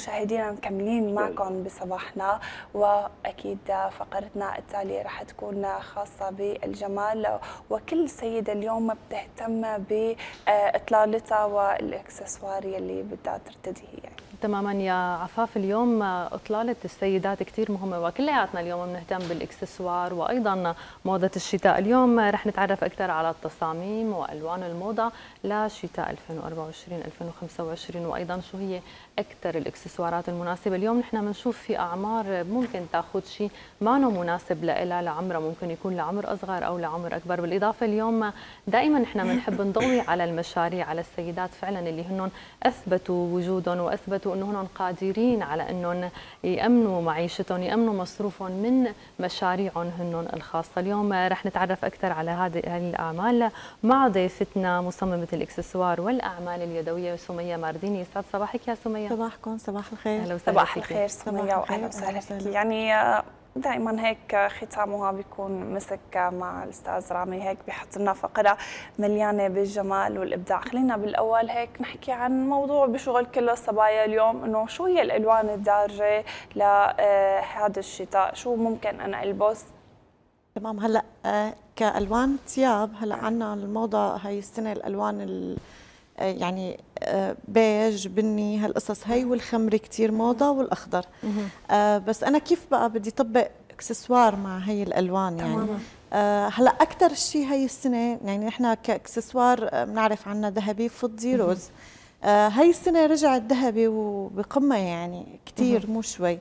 مشاهدينا مكملين معكم بصباحنا، واكيد فقرتنا التاليه رح تكون خاصه بالجمال، وكل سيده اليوم بتهتم باطلالتها والاكسسوار يلي بدها ترتديه يعني. تماما يا عفاف، اليوم اطلاله السيدات كثير مهمه، وكلياتنا اليوم بنهتم بالاكسسوار وايضا موضه الشتاء. اليوم رح نتعرف اكثر على التصاميم والوان الموضه لشتاء 2024 2025، وايضا شو هي اكثر الاكسسوارات المناسبه. اليوم نحن بنشوف في اعمار ممكن تاخذ شيء ما مناسب لها، لعمرها ممكن يكون لعمر اصغر او لعمر اكبر. بالاضافه اليوم دائما نحن بنحب نضوي على المشاريع، على السيدات فعلا اللي هن اثبتوا وجودهم واثبتوا انه هن قادرين على انهم يامنوا معيشتهم، يامنوا مصروفهم من مشاريعهم هن الخاصه. اليوم رح نتعرف اكثر على هذه الاعمال مع ضيفتنا مصممه الاكسسوار والاعمال اليدويه سميه مارديني. يسعد صباحك يا سميه. صباحكم، صباح الخير. اهلا وسهلا صباح فيك. الخير سميه، واهلا وسهلا فيك. يعني دائما هيك ختامها بيكون مسك مع الاستاذ رامي، هيك بيحط لنا فقره مليانه بالجمال والابداع. خلينا بالاول هيك نحكي عن موضوع بشغل كل الصبايا اليوم، انه شو هي الالوان الدارجه لهذا الشتاء، شو ممكن انا البس. تمام. هلا كالوان ثياب، هلا عندنا الموضه هاي السنه الالوان يعني بيج، بني، هالقصص هي، والخمري كثير موضه، والاخضر. بس انا كيف بقى بدي طبق اكسسوار مع هي الالوان يعني. هلا اكثر شيء هي السنه يعني نحن كاكسسوار بنعرف عنا ذهبي، فضي، روز. هي السنه رجع الذهبي وبقمه يعني كثير، مو شوي.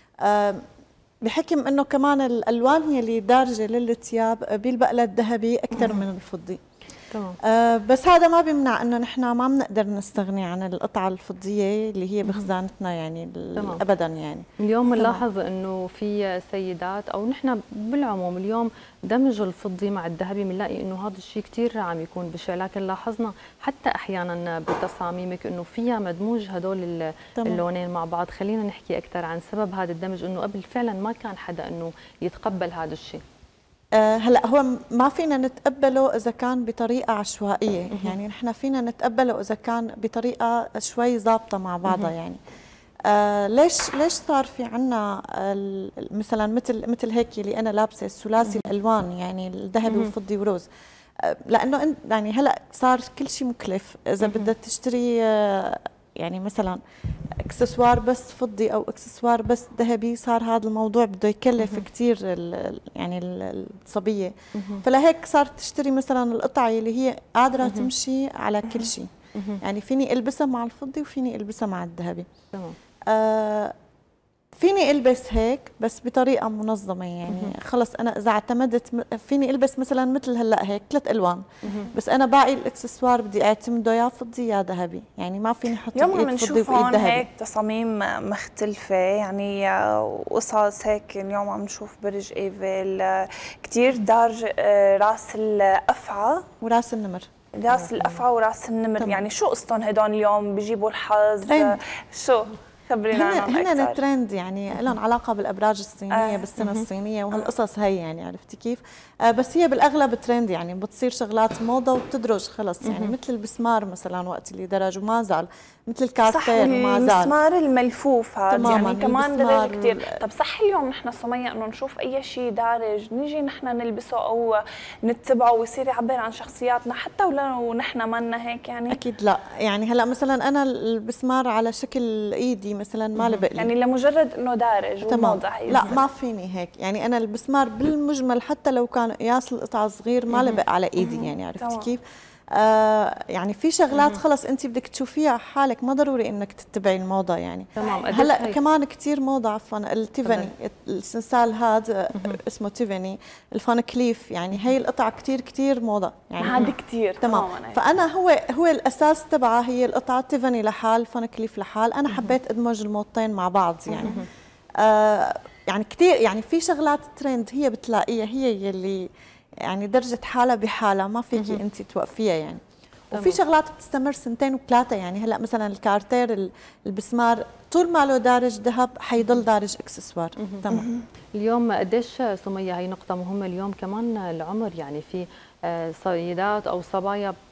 بحكم انه كمان الالوان هي اللي دارجه للثياب، بيلبق لها الذهبي اكثر من الفضي. بس هذا ما بيمنع انه نحن ما بنقدر نستغني عن القطعه الفضيه اللي هي بخزانتنا يعني ابدا يعني. اليوم بنلاحظ انه في سيدات او نحن بالعموم اليوم دمج الفضي مع الذهبي، بنلاقي انه هذا الشيء كثير عم يكون بشع، لكن لاحظنا حتى احيانا بتصاميمك انه فيها مدموج هدول اللونين مع بعض. خلينا نحكي اكثر عن سبب هذا الدمج، انه قبل فعلا ما كان حدا انه يتقبل هذا الشيء. هلا هو ما فينا نتقبله اذا كان بطريقه عشوائيه، يعني نحن فينا نتقبله اذا كان بطريقه شوي ضابطه مع بعضها يعني. ليش صار في عنا مثلا مثل هيك اللي انا لابسه الثلاثي الالوان يعني الذهبي والفضي وروز؟ لانه يعني هلا صار كل شيء مكلف. اذا بدك تشتري يعني مثلا اكسسوار بس فضي او اكسسوار بس ذهبي، صار هذا الموضوع بده يكلف كثير يعني الصبيه. فلهيك صارت تشتري مثلا القطعه اللي هي قادره تمشي على كل شيء. يعني فيني البسها مع الفضي وفيني البسها مع الذهبي. فيني البس هيك بس بطريقه منظمه يعني. خلص انا اذا اعتمدت فيني البس مثلا مثل هلا هيك 3 الوان، بس انا باقي الاكسسوار بدي اعتمده يا فضي يا ذهبي، يعني ما فيني احط اليوم بايد فضي وبايد ذهبي. هيك تصاميم مختلفه يعني، وقصص هيك. اليوم عم نشوف برج ايفل كثير دارج، راس الافعى وراس النمر. راس الافعى وراس النمر. يعني شو قصتهم هدول اليوم؟ بيجيبوا الحظ؟ شو خبرينا عنهم اكثر. هن الترند يعني، لهم علاقه بالابراج الصينيه، بالسنه الصينيه وهالقصص هي يعني، عرفتي كيف؟ بس هي بالاغلب ترند يعني، بتصير شغلات موضه وبتدرج خلص يعني. مثل البسمار مثلا وقت اللي درج وما زال، مثل الكارتير وما زال. المسمار الملفوف هذا يعني كمان درج كثير. طب صح اليوم نحن سمية انه نشوف اي شيء دارج نيجي نحن نلبسه او نتبعه ويصير يعبر عن شخصياتنا، حتى ولو نحن منا هيك يعني؟ اكيد لا. يعني هلا مثلا انا البسمار على شكل ايدي مثلا ما لبق لي، يعني لمجرد انه دارج وموضه. لا ما فيني هيك يعني. انا البسمار بالمجمل حتى لو كان قياس القطعه صغير ما لبق على ايدي يعني، عرفتي كيف؟ يعني في شغلات خلص انت بدك تشوفيها حالك، ما ضروري انك تتبعي الموضه يعني. هلا كمان كثير موضه، عفوا، التيفاني، السنسال هذا اسمه تيفاني، الفان كليف، يعني هي القطعه كثير موضه يعني. هذا كثير تمام. فانا هو الاساس تبعها هي القطعه تيفاني لحال، فان كليف لحال. انا حبيت ادمج الموضتين مع بعض يعني. يعني كثير يعني في شغلات ترند هي بتلاقيها هي اللي يعني درجة حالة بحالة، ما فيكي انت توقفيها يعني. وفي شغلات بتستمر سنتين وثلاثة يعني. هلا مثلا الكارتير، البسمار، طول ما له دارج ذهب حيضل دارج اكسسوار. تمام. اليوم قديش سمية، هي نقطة مهمة اليوم كمان العمر، يعني في سيدات او صبايا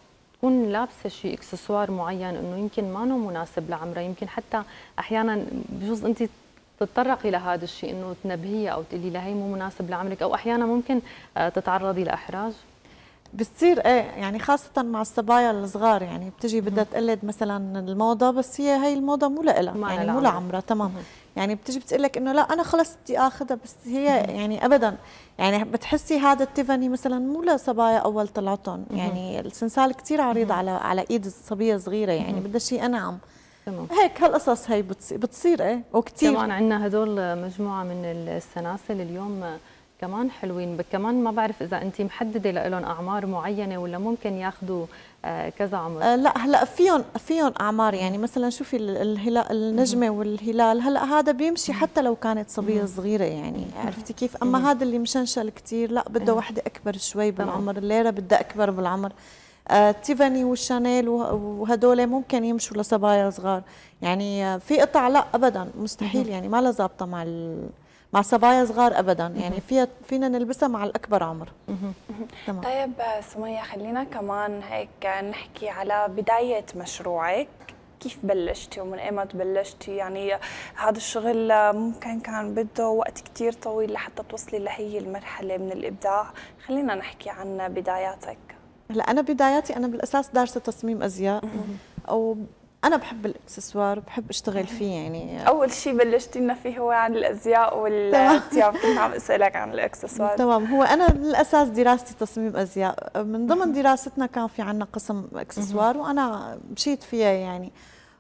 تكون لابسه شيء اكسسوار معين انه يمكن ما مناسب لعمرها، يمكن حتى احيانا بجوز انت تتطرقي لهذا الشيء انه تنبهيه او تقولي لها هي مو مناسب لعمرك، او احيانا ممكن تتعرضي لاحراج. بتصير ايه يعني خاصة مع الصبايا الصغار، يعني بتجي بدها تقلد مثلا الموضة، بس هي الموضة مو لها يعني مو لعمرها تمام. يعني بتجي بتقول لك انه لا انا خلص بدي اخذها، بس هي يعني ابدا، يعني بتحسي هذا التيفاني مثلا مو لصبايا اول طلعتهم، يعني السنسال كثير عريض على ايد الصبية صغيرة، يعني بدها شيء انعم. تمام. هيك هالقصص هي بتصير ايه وكثير. كمان عندنا هدول مجموعة من السلاسل اليوم كمان حلوين، كمان ما بعرف اذا انت محدده لهم اعمار معينه ولا ممكن ياخذوا كذا عمر. لا هلا فيهم اعمار، يعني مثلا شوفي النجمه والهلال، هلا هذا بيمشي حتى لو كانت صبيه صغيره، يعني عرفتي كيف. اما هذا اللي مشنشل كثير لا بده وحده اكبر شوي بالعمر، الليره بدها اكبر بالعمر. تيفاني والشانيل وهدول ممكن يمشوا لصبايا صغار، يعني في قطع لا ابدا مستحيل، يعني ما لها ظابطه مع صبايا صغار ابدا، يعني فينا نلبسها مع الاكبر عمر. تمام. طيب سمية، خلينا كمان هيك نحكي على بداية مشروعك، كيف بلشتي ومن ايمت بلشتي؟ يعني هذا الشغل ممكن كان بده وقت كثير طويل لحتى توصلي لهي المرحلة من الابداع، خلينا نحكي عن بداياتك. هلا انا بداياتي، انا بالاساس دارسه تصميم ازياء، او انا بحب الاكسسوار، بحب اشتغل فيه. يعني اول شيء بلشتي لنا فيه هو عن الازياء والثياب، كنت عم اسالك عن الاكسسوار. تمام. هو انا بالاساس دراستي تصميم ازياء، من ضمن دراستنا كان في عندنا قسم اكسسوار وانا مشيت فيها يعني.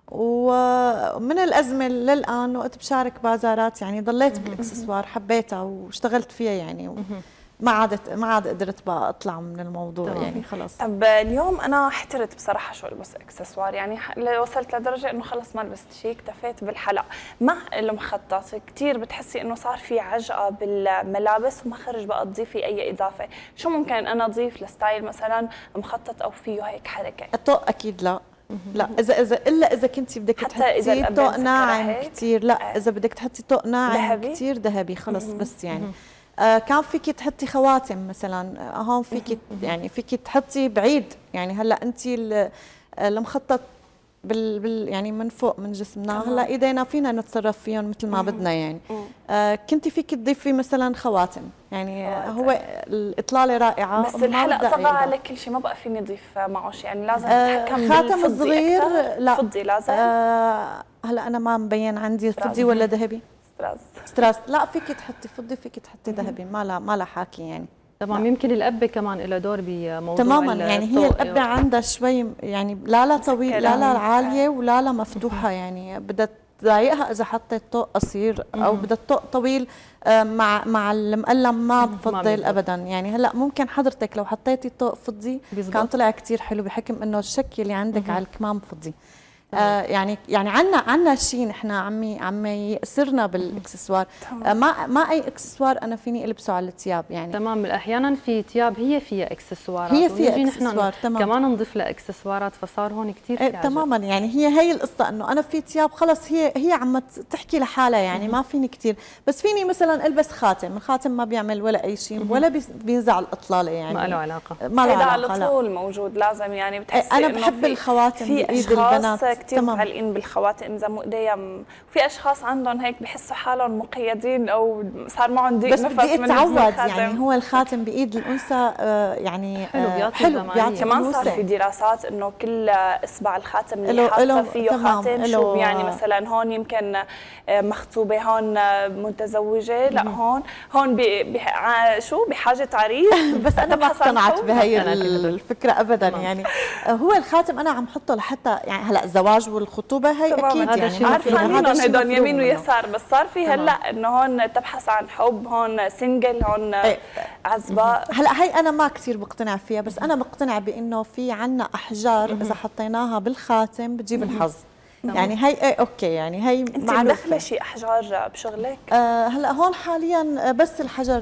ومن الازمه للان وقت بشارك بازارات، يعني ضليت بالاكسسوار، حبيتها واشتغلت فيها يعني. ما عاد قدرت بقى اطلع من الموضوع يعني خلص. طب اليوم انا احترت بصراحه شو البس اكسسوار، يعني وصلت لدرجه انه خلص ما لبست شيء، اكتفيت بالحلق. مع المخطط كثير بتحسي انه صار في عجقه بالملابس وما خرج بقى تضيفي اي اضافه، شو ممكن انا اضيف لستايل مثلا مخطط او فيه هيك حركه؟ الطوق اكيد لا. لا اذا كنتي بدك تحطي طوق ناعم كثير، لا اذا بدك تحطي طوق ناعم كثير ذهبي خلص. بس يعني كان فيك تحطي خواتم مثلا، هون فيك يعني فيك تحطي بعيد، يعني هلا انت المخطط يعني من فوق من جسمنا، هلا ايدينا فينا نتصرف فيهم مثل ما بدنا يعني. كنتي فيك تضيفي مثلا خواتم، يعني هو الاطلاله رائعه، بس الحلقه طغى على كل شيء، ما بقى فيني اضيف معه شيء، يعني لازم اتحكم خاتم صغير. لا فضي لازم. هلا انا ما مبين عندي فضي ولا ذهبي. ستراس لا، فيك تحطي فضي، فيك تحطي ذهبي، ما لا حاكي يعني. تمام. يمكن الأبة كمان لها دور بموضوع تماما، يعني هي الأبة عندها شوي يعني لا طويل، لا عالية ولا مفتوحة، يعني بدها تضايقها إذا حطيت طوق قصير أو بدها طوق طويل. مع المقلم ما بفضل أبدا، يعني هلا ممكن حضرتك لو حطيتي طوق فضي كان طلع كثير حلو، بحكم إنه الشكل اللي عندك على الكمام فضي. يعني عنا شيء نحن عمي يأسرنا بالاكسسوار. ما اي اكسسوار انا فيني البسه على الثياب يعني. تمام. احيانا في ثياب هي فيها اكسسوارات، هي فيها اكسسوار تمام، كمان نضيف لها اكسسوارات، فصار هون كثير في تماما. يعني هي القصه، انه انا في ثياب خلص هي عم تحكي لحالها، يعني ما فيني كثير، بس فيني مثلا البس خاتم، الخاتم ما بيعمل ولا اي شيء ولا بينزع الاطلاله، يعني ما له علاقه، ما له علاقه، على طول موجود لازم. يعني بتحسي انا بحب الخواتم بايد البنات كثير متعلقين بالخواتم، زموا ايديها. في اشخاص عندهم هيك بحسوا حالهم مقيدين او صار معهم ضيق نفس، بس بدي اتعود. يعني هو الخاتم بايد الانثى يعني حلو بيعطي. كمان صار في دراسات انه كل اصبع الخاتم اللي حاطه فيه خاتم شو يعني، مثلا هون يمكن مخطوبه، هون متزوجه، لا هون شو بحاجه عريس. بس انا ما اقتنعت بهي الفكره ابدا. يعني هو الخاتم انا عم حطه لحتى يعني هلا الزواج والخطوبه هي اكيد يعني عارفين هدول يمين ويسار، بس صار في هلا انه هون تبحث عن حب، هون سنجل، هون عزباء. هلا هي انا ما كثير بقتنع فيها، بس انا بقتنع بانه في عنا احجار اذا حطيناها بالخاتم بتجيب الحظ. يعني هي اوكي، يعني هي معروفه. انت مدخله شيء احجار بشغلك؟ هلا هون حاليا بس الحجر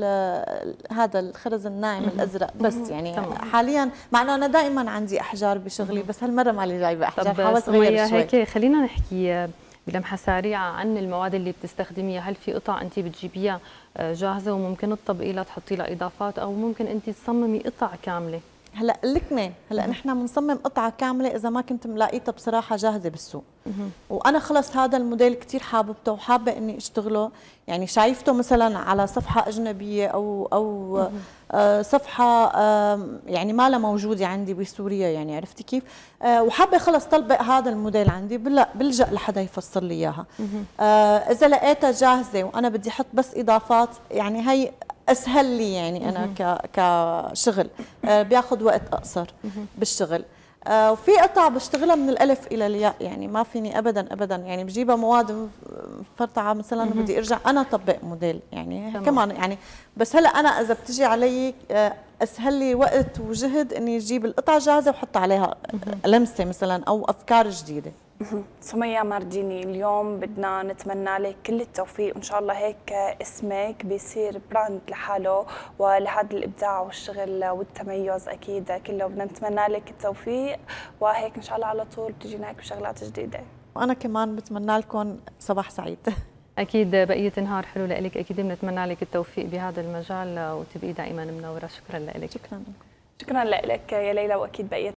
هذا الخرز الناعم الازرق بس. يعني حاليا، مع انه انا دائما عندي احجار بشغلي، بس هالمره مالي جايبه احجار، حاولت اغير شوي. هيك خلينا نحكي بلمحه سريعه عن المواد اللي بتستخدميها. هل في قطع انت بتجيبيها جاهزه وممكن تطبقي لها تحطي لها اضافات، او ممكن انت تصممي قطع كامله؟ هلا الاثنين، هلا نحن بنصمم قطعه كامله اذا ما كنت ملاقيتها بصراحه جاهزه بالسوق. وانا خلص هذا الموديل كثير حاببته وحابه اني اشتغله، يعني شايفته مثلا على صفحه اجنبيه او صفحه يعني ما لها موجوده عندي بسوريا، يعني عرفتي كيف؟ وحابه خلص طلبق هذا الموديل عندي، بلجأ لحدا يفصل لي اياها. اذا لقيتها جاهزه وانا بدي احط بس اضافات، يعني هي اسهل لي، يعني انا كشغل بياخذ وقت اقصر بالشغل. وفي قطع بشتغلها من الالف الى الياء، يعني ما فيني ابدا يعني بجيبها مواد مفرطعه مثلا بدي ارجع انا اطبق موديل، يعني كمان يعني. بس هلا انا اذا بتجي علي اسهل لي وقت وجهد اني اجيب القطعه جاهزه واحط عليها لمسه مثلا او افكار جديده. سمية مارديني، اليوم بدنا نتمنى لك كل التوفيق، وإن شاء الله هيك اسمك بيصير براند لحاله، ولهذا الإبداع والشغل والتميز أكيد كله بدنا نتمنى لك التوفيق، وهيك إن شاء الله على طول بتجينا هيك بشغلات جديدة. وأنا كمان بتمنى لكم صباح سعيد. أكيد بقية نهار حلو لك، أكيد بنتمنى لك التوفيق بهذا المجال وتبقي دائما منورة. شكرا لك. شكرا لك يا ليلى، وأكيد بقية